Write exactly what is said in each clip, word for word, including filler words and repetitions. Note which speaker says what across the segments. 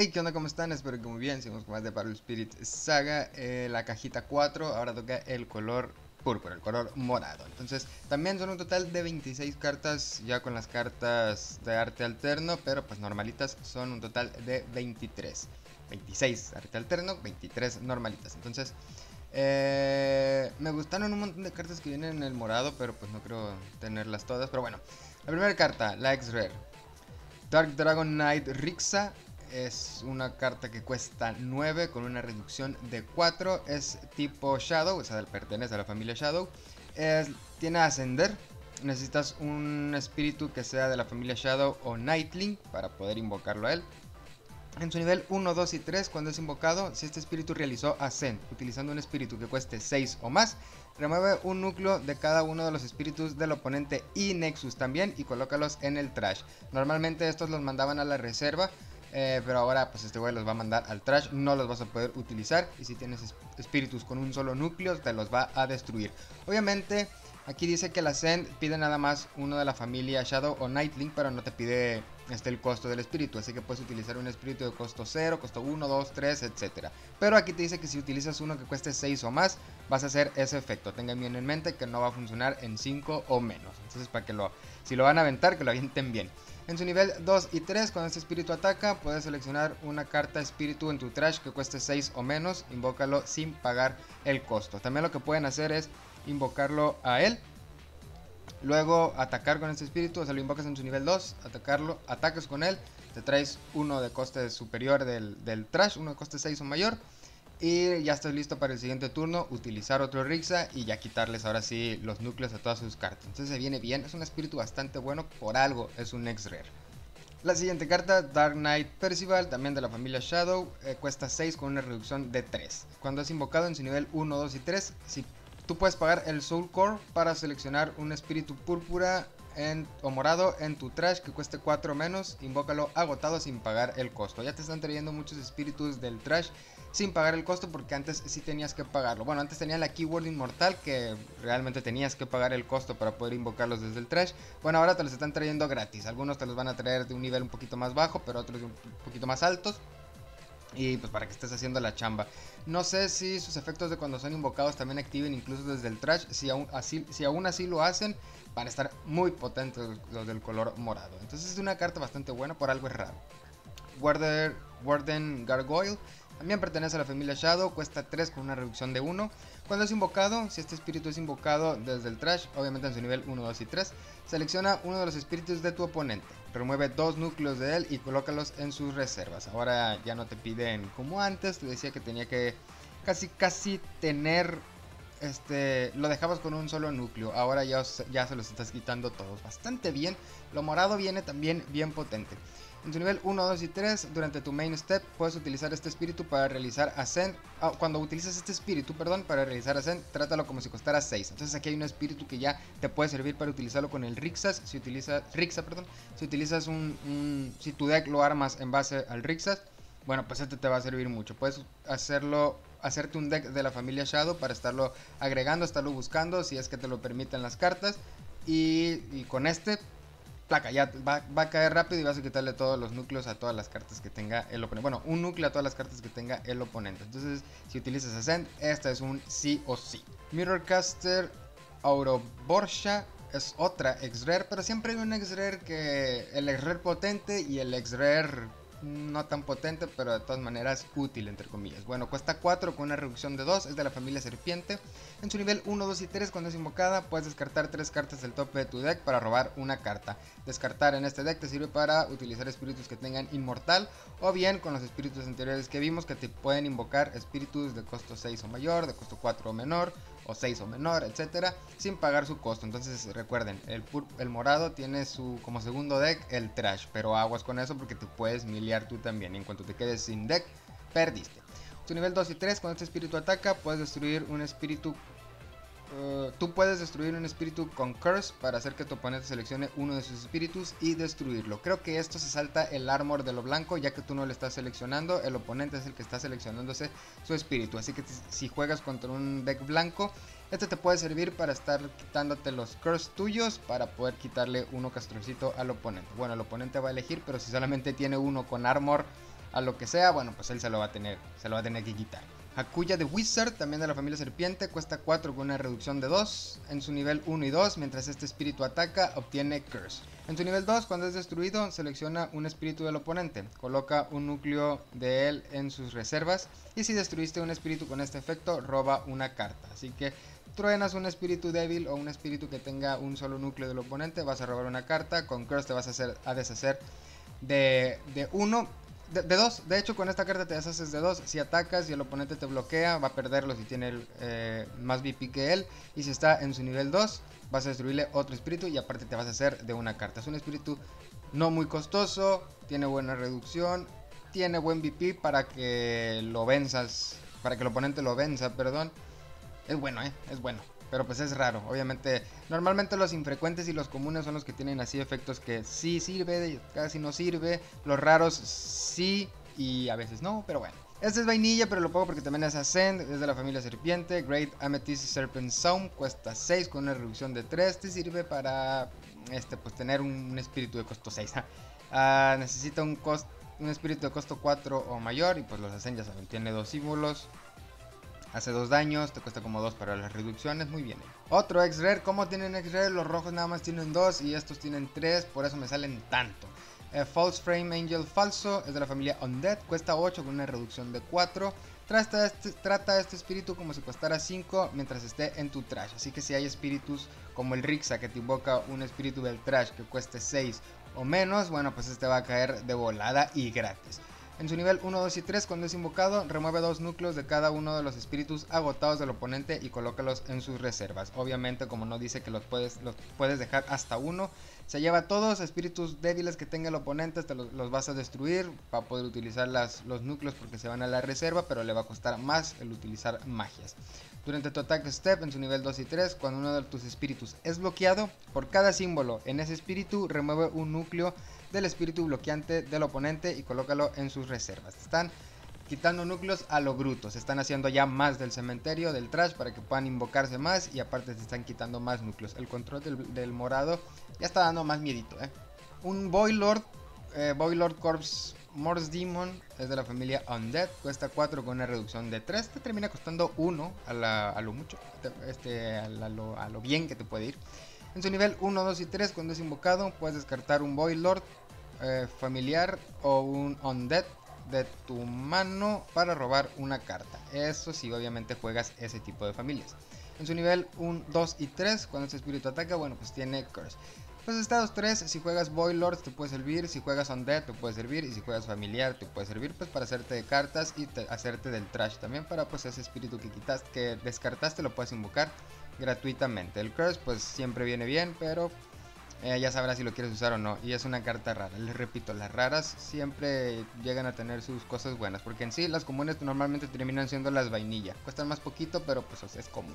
Speaker 1: Hey, ¿qué onda? ¿Cómo están? Espero que muy bien. Seguimos con más de Battle Spirit Saga. Eh, la cajita cuatro, ahora toca el color púrpura, el color morado. Entonces, también son un total de veintiséis cartas, ya con las cartas de arte alterno, pero pues normalitas son un total de veintitrés. veintiséis arte alterno, veintitrés normalitas. Entonces, eh, me gustaron un montón de cartas que vienen en el morado, pero pues no creo tenerlas todas. Pero bueno, la primera carta, la X-Rare. Dark Dragon Knight Rixa. Es una carta que cuesta nueve con una reducción de cuatro. Es tipo Shadow, o sea, pertenece a la familia Shadow. Es, tiene Ascender. Necesitas un espíritu que sea de la familia Shadow o Nightling para poder invocarlo a él. En su nivel uno, dos y tres, cuando es invocado, si este espíritu realizó Ascend utilizando un espíritu que cueste seis o más, remueve un núcleo de cada uno de los espíritus del oponente y Nexus también y colócalos en el trash. Normalmente estos los mandaban a la reserva, eh, pero ahora pues este güey los va a mandar al trash, no los vas a poder utilizar y si tienes espíritus con un solo núcleo te los va a destruir. Obviamente aquí dice que el Ascend pide nada más uno de la familia Shadow o Nightling, pero no te pide este, el costo del espíritu, así que puedes utilizar un espíritu de costo cero, costo uno, dos, tres, etcétera. Pero aquí te dice que si utilizas uno que cueste seis o más, vas a hacer ese efecto. Tengan bien en mente que no va a funcionar en cinco o menos. Entonces, para que lo, si lo van a aventar, que lo avienten bien. En su nivel dos y tres, cuando este espíritu ataca, puedes seleccionar una carta espíritu en tu trash que cueste seis o menos, invócalo sin pagar el costo. También lo que pueden hacer es invocarlo a él, luego atacar con este espíritu, o sea, lo invocas en su nivel dos, atacarlo, atacas con él, te traes uno de coste superior del, del trash, uno de coste seis o mayor, y ya estás listo para el siguiente turno, utilizar otro Rixa y ya quitarles ahora sí los núcleos a todas sus cartas. Entonces se viene bien, es un espíritu bastante bueno, por algo es un X-Rare. La siguiente carta, Dark Knight Percival, también de la familia Shadow, eh, cuesta seis con una reducción de tres. Cuando es invocado en su nivel uno, dos y tres, si tú puedes pagar el Soul Core para seleccionar un espíritu púrpura en, o morado en tu trash que cueste cuatro menos, invócalo agotado sin pagar el costo. Ya te están trayendo muchos espíritus del trash sin pagar el costo porque antes sí tenías que pagarlo. Bueno, antes tenía la Keyword Inmortal que realmente tenías que pagar el costo para poder invocarlos desde el trash. Bueno, ahora te los están trayendo gratis. Algunos te los van a traer de un nivel un poquito más bajo, pero otros de un poquito más altos. Y pues para que estés haciendo la chamba. No sé si sus efectos de cuando son invocados también activen incluso desde el trash. Si aún así, si aún así lo hacen, van a estar muy potentes los del color morado. Entonces es una carta bastante buena, por algo es raro. Warder, Warden Gargoyle también pertenece a la familia Shadow, cuesta tres con una reducción de uno. Cuando es invocado, si este espíritu es invocado desde el trash, obviamente en su nivel uno, dos y tres, selecciona uno de los espíritus de tu oponente, remueve dos núcleos de él y colócalos en sus reservas. Ahora ya no te piden como antes, te decía que tenía que casi casi tener, este, lo dejabas con un solo núcleo, ahora ya, ya se los estás quitando todos, bastante bien. Lo morado viene también bien potente. En su nivel uno, dos y tres, durante tu main step puedes utilizar este espíritu para realizar Ascend. Ah, cuando utilizas este espíritu, perdón, para realizar Ascend, trátalo como si costara seis. Entonces aquí hay un espíritu que ya te puede servir para utilizarlo con el Rixas. Si utilizas Rixa, perdón, si utilizas un, un, si tu deck lo armas en base al Rixas, bueno, pues este te va a servir mucho. Puedes hacerlo, hacerte un deck de la familia Shadow para estarlo agregando, estarlo buscando, si es que te lo permiten las cartas. Y, y con este placa, ya va, va a caer rápido y vas a quitarle todos los núcleos a todas las cartas que tenga el oponente. Bueno, un núcleo a todas las cartas que tenga el oponente. Entonces, si utilizas Ascend, esta es un sí o sí. Mirrorcaster Auroborsha es otra X-Rare, pero siempre hay un X-Rare que... el X-Rare potente y el X-Rare no tan potente, pero de todas maneras útil, entre comillas. Bueno, cuesta cuatro con una reducción de dos, es de la familia Serpiente. En su nivel uno, dos y tres, cuando es invocada, puedes descartar tres cartas del tope de tu deck para robar una carta. Descartar en este deck te sirve para utilizar espíritus que tengan inmortal, o bien con los espíritus anteriores que vimos que te pueden invocar espíritus de costo seis o mayor, de costo cuatro o menor, o seis o menor, etcétera, sin pagar su costo. Entonces recuerden, el, el morado tiene su como segundo deck el trash, pero aguas con eso porque te puedes miliar tú también. Y en cuanto te quedes sin deck, perdiste. Tu nivel dos y tres, cuando este espíritu ataca, puedes destruir un espíritu. Uh, tú puedes destruir un espíritu con Curse para hacer que tu oponente seleccione uno de sus espíritus y destruirlo. Creo que esto se salta el armor de lo blanco, ya que tú no lo estás seleccionando, el oponente es el que está seleccionándose su espíritu. Así que si juegas contra un deck blanco, este te puede servir para estar quitándote los Curse tuyos para poder quitarle uno castrocito al oponente. Bueno, el oponente va a elegir, pero si solamente tiene uno con armor a lo que sea, bueno, pues él se lo va a tener, se lo va a tener que quitar. Hakuya de Wizard, también de la familia serpiente, cuesta cuatro con una reducción de dos. En su nivel uno y dos, mientras este espíritu ataca, obtiene Curse. En su nivel dos, cuando es destruido, selecciona un espíritu del oponente, coloca un núcleo de él en sus reservas, y si destruiste un espíritu con este efecto, roba una carta. Así que truenas un espíritu débil o un espíritu que tenga un solo núcleo del oponente, vas a robar una carta. Con Curse te vas a, hacer, a deshacer de, de uno. De, de dos, de hecho con esta carta te deshaces de dos. Si atacas y el oponente te bloquea, va a perderlo si tiene eh, más V P que él. Y si está en su nivel dos, vas a destruirle otro espíritu y aparte te vas a hacer de una carta. Es un espíritu no muy costoso, tiene buena reducción, tiene buen V P para que lo venzas, para que el oponente lo venza, perdón. Es bueno, eh, es bueno. Pero pues es raro, obviamente. Normalmente los infrecuentes y los comunes son los que tienen así efectos que sí sirve, casi no sirve. Los raros sí y a veces no, pero bueno. Este es vainilla, pero lo pongo porque también es Ascend, es de la familia serpiente. Great Amethyst Serpent Sound, cuesta seis con una reducción de tres. Te sirve para este, pues, tener un, un espíritu de costo seis. uh, necesita un, cost, un espíritu de costo cuatro o mayor y pues los Ascend ya saben, tiene dos símbolos. Hace dos daños, te cuesta como dos para las reducciones, muy bien. Otro X-Rare, ¿cómo tienen X-Rare? Los rojos nada más tienen dos y estos tienen tres, por eso me salen tanto. Eh, False Frame Angel falso, es de la familia Undead, cuesta ocho con una reducción de cuatro. Trata este, trata este espíritu como si costara cinco mientras esté en tu trash. Así que si hay espíritus como el Rixa que te invoca un espíritu del trash que cueste seis o menos, bueno pues este va a caer de volada y gratis. En su nivel uno, dos y tres, cuando es invocado, remueve dos núcleos de cada uno de los espíritus agotados del oponente y colócalos en sus reservas. Obviamente, como no dice que los puedes, los puedes dejar hasta uno, se lleva todos espíritus débiles que tenga el oponente, te los, los vas a destruir para poder utilizar las, los núcleos porque se van a la reserva, pero le va a costar más el utilizar magias. Durante tu attack step en su nivel dos y tres, cuando uno de tus espíritus es bloqueado, por cada símbolo en ese espíritu remueve un núcleo del espíritu bloqueante del oponente y colócalo en sus reservas. Están quitando núcleos a lo bruto, se están haciendo ya más del cementerio, del trash, para que puedan invocarse más y aparte se están quitando más núcleos. El control del, del morado ya está dando más miedito, ¿eh? Un Boylord, eh, Boylord Corpse Morse Demon, es de la familia Undead, cuesta cuatro con una reducción de tres, te termina costando uno a, la, a lo mucho, este, a, la, a, lo, a lo bien que te puede ir. En su nivel uno, dos y tres, cuando es invocado, puedes descartar un Boylord eh, familiar o un Undead de tu mano para robar una carta. Eso sí, obviamente juegas ese tipo de familias. En su nivel uno, dos y tres, cuando este espíritu ataca, bueno, pues tiene Curse. Los estados tres, si juegas Boylord te puede servir, si juegas Undead te puede servir y si juegas familiar te puede servir pues para hacerte de cartas y te, hacerte del trash también para pues ese espíritu que quitaste, que descartaste lo puedes invocar gratuitamente. El Curse pues siempre viene bien, pero eh, ya sabrás si lo quieres usar o no. Y es una carta rara, les repito, las raras siempre llegan a tener sus cosas buenas, porque en sí las comunes normalmente terminan siendo las vainilla, cuestan más poquito pero pues o sea, es común.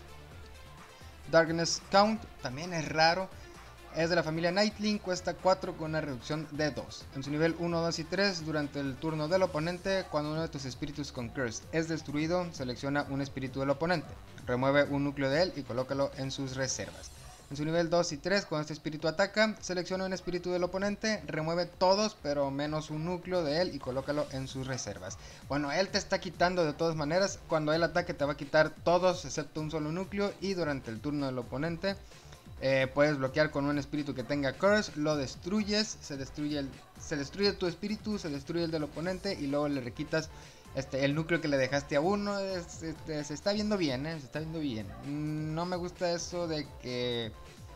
Speaker 1: Darkness Count también es raro. Es de la familia Nightling, cuesta cuatro con una reducción de dos. En su nivel uno, dos y tres, durante el turno del oponente, cuando uno de tus espíritus con Curse es destruido, selecciona un espíritu del oponente. Remueve un núcleo de él y colócalo en sus reservas. En su nivel dos y tres, cuando este espíritu ataca, selecciona un espíritu del oponente, remueve todos pero menos un núcleo de él y colócalo en sus reservas. Bueno, él te está quitando de todas maneras, cuando él ataque te va a quitar todos excepto un solo núcleo y durante el turno del oponente Eh, puedes bloquear con un espíritu que tenga Curse, lo destruyes, se destruye, el, se destruye tu espíritu, se destruye el del oponente y luego le requitas este, el núcleo que le dejaste a uno. Es, este, se está viendo bien, ¿eh? Se está viendo bien. No me gusta eso de que,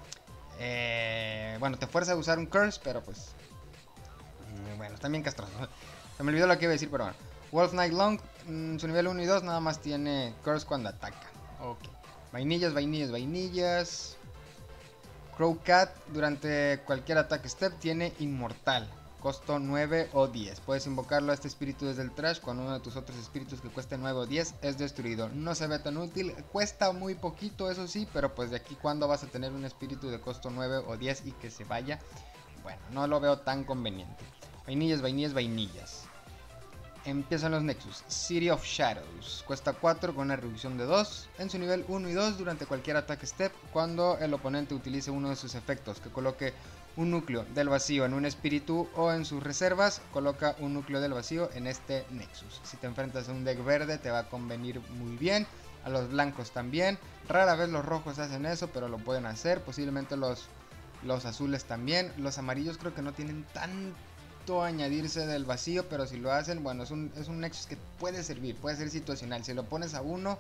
Speaker 1: eh, bueno, te fuerza a usar un Curse, pero pues, bueno, está bien castroso. Se me olvidó lo que iba a decir, pero bueno. Wolf Night Long, mmm, su nivel uno y dos nada más tiene Curse cuando ataca. Ok. Vainillas, vainillas, vainillas. Crow Cat, durante cualquier ataque step tiene inmortal, costo nueve o diez. Puedes invocarlo a este espíritu desde el trash cuando uno de tus otros espíritus que cueste nueve o diez es destruido. No se ve tan útil, cuesta muy poquito eso sí, pero pues de aquí cuando vas a tener un espíritu de costo nueve o diez y que se vaya, bueno, no lo veo tan conveniente. Vainillas, vainillas, vainillas. Empiezan los Nexus. City of Shadows, cuesta cuatro con una reducción de dos. En su nivel uno y dos, durante cualquier ataque step, cuando el oponente utilice uno de sus efectos, que coloque un núcleo del vacío en un espíritu o en sus reservas, coloca un núcleo del vacío en este Nexus. Si te enfrentas a un deck verde te va a convenir muy bien, a los blancos también, rara vez los rojos hacen eso, pero lo pueden hacer, posiblemente los, los azules también, los amarillos creo que no tienen tanto añadirse del vacío, pero si lo hacen, bueno, es un, es un Nexus que puede servir, puede ser situacional, si lo pones a uno,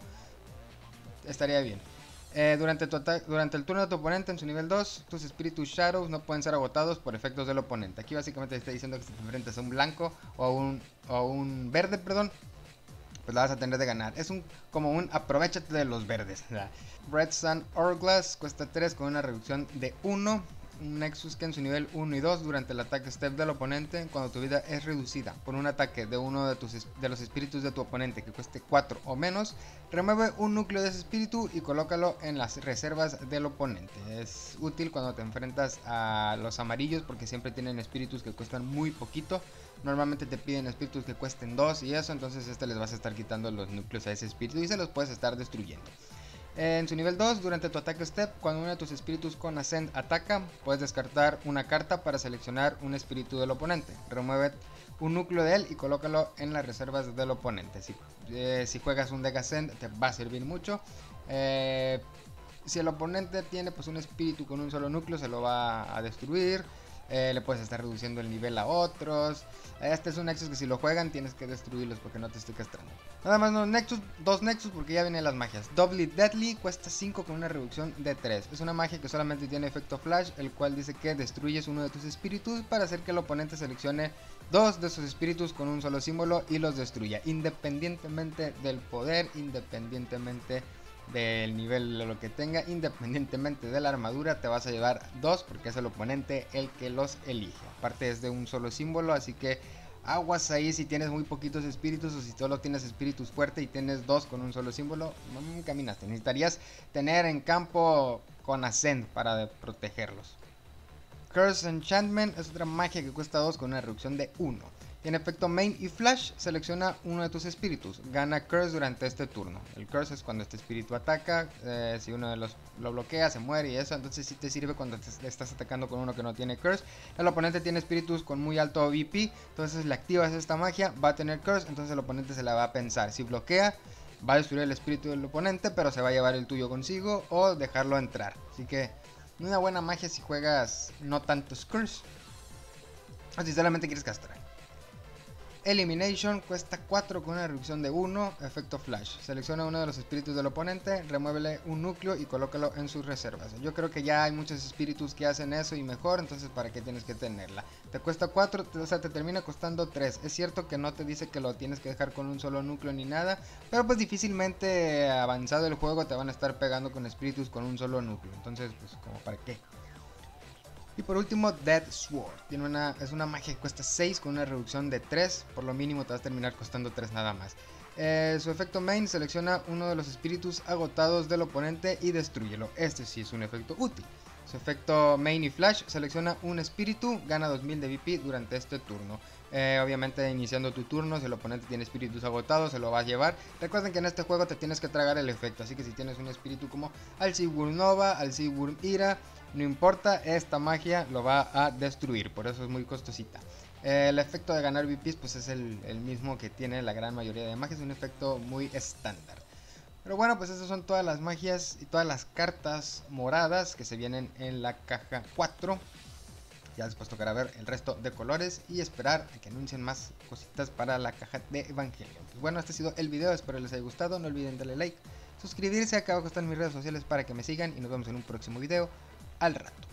Speaker 1: estaría bien. Eh, durante, tu durante el turno de tu oponente en su nivel dos, tus espíritus Shadows no pueden ser agotados por efectos del oponente. Aquí básicamente te está diciendo que si te enfrentas a un blanco o a un, o a un verde, perdón, pues la vas a tener de ganar. Es un como un aprovechate de los verdes. Red Sun Hourglass cuesta tres con una reducción de uno. Un Nexus que en su nivel uno y dos durante el ataque step del oponente, cuando tu vida es reducida por un ataque de uno de, tus, de los espíritus de tu oponente que cueste cuatro o menos, remueve un núcleo de ese espíritu y colócalo en las reservas del oponente. Es útil cuando te enfrentas a los amarillos porque siempre tienen espíritus que cuestan muy poquito. Normalmente te piden espíritus que cuesten dos y eso, entonces este les vas a estar quitando los núcleos a ese espíritu y se los puedes estar destruyendo. En su nivel dos, durante tu ataque step, cuando uno de tus espíritus con Ascend ataca, puedes descartar una carta para seleccionar un espíritu del oponente. Remueve un núcleo de él y colócalo en las reservas del oponente. Si, eh, si juegas un deck Ascend te va a servir mucho. Eh, si el oponente tiene pues un espíritu con un solo núcleo, se lo va a destruir. Eh, le puedes estar reduciendo el nivel a otros. Este es un Nexus que si lo juegan tienes que destruirlos porque no te estoy castrando. Nada más no, Nexus, dos Nexus porque ya vienen las magias. Doubly Deadly cuesta cinco con una reducción de tres. Es una magia que solamente tiene efecto flash, el cual dice que destruyes uno de tus espíritus para hacer que el oponente seleccione dos de sus espíritus con un solo símbolo y los destruya. Independientemente del poder, independientemente del nivel de lo que tenga, independientemente de la armadura, te vas a llevar dos porque es el oponente el que los elige. Aparte es de un solo símbolo, así que aguas ahí si tienes muy poquitos espíritus o si solo tienes espíritus fuerte y tienes dos con un solo símbolo, no caminaste. Necesitarías tener en campo con Ascend para protegerlos. Curse Enchantment es otra magia que cuesta dos con una reducción de uno. Tiene efecto main y flash, selecciona uno de tus espíritus, gana Curse durante este turno. El Curse es cuando este espíritu ataca, eh, si uno de los lo bloquea, se muere y eso, entonces sí te sirve cuando te estás atacando con uno que no tiene Curse. El oponente tiene espíritus con muy alto V P, entonces le activas esta magia, va a tener Curse, entonces el oponente se la va a pensar. Si bloquea, va a destruir el espíritu del oponente, pero se va a llevar el tuyo consigo o dejarlo entrar. Así que una buena magia si juegas no tantos Curse, o si solamente quieres castrar. Elimination cuesta cuatro con una reducción de uno, efecto flash. Selecciona uno de los espíritus del oponente, remuévele un núcleo y colócalo en sus reservas. Yo creo que ya hay muchos espíritus que hacen eso y mejor, entonces ¿para qué tienes que tenerla? Te cuesta cuatro, o sea, te termina costando tres. Es cierto que no te dice que lo tienes que dejar con un solo núcleo ni nada, pero pues difícilmente avanzado el juego te van a estar pegando con espíritus con un solo núcleo. Entonces, pues, ¿como para qué? Y por último, Dead Sword. Tiene una, es una magia que cuesta seis con una reducción de tres. Por lo mínimo te vas a terminar costando tres nada más. Eh, su efecto main, selecciona uno de los espíritus agotados del oponente y destrúyelo. Este sí es un efecto útil. Su efecto main y flash, selecciona un espíritu, gana dos mil de V P durante este turno. Eh, obviamente iniciando tu turno, si el oponente tiene espíritus agotados, se lo va a llevar. Recuerden que en este juego te tienes que tragar el efecto, así que si tienes un espíritu como Alcywurm Nova, Alcywurm Ira, no importa, esta magia lo va a destruir, por eso es muy costosita. Eh, el efecto de ganar V Ps pues es el, el mismo que tiene la gran mayoría de magias, es un efecto muy estándar. Pero bueno, pues esas son todas las magias y todas las cartas moradas que se vienen en la caja cuatro. Ya después tocará ver el resto de colores y esperar a que anuncien más cositas para la caja de Evangelion. Pues bueno, este ha sido el video, espero les haya gustado, no olviden darle like, suscribirse, acá abajo están mis redes sociales para que me sigan y nos vemos en un próximo video al rato.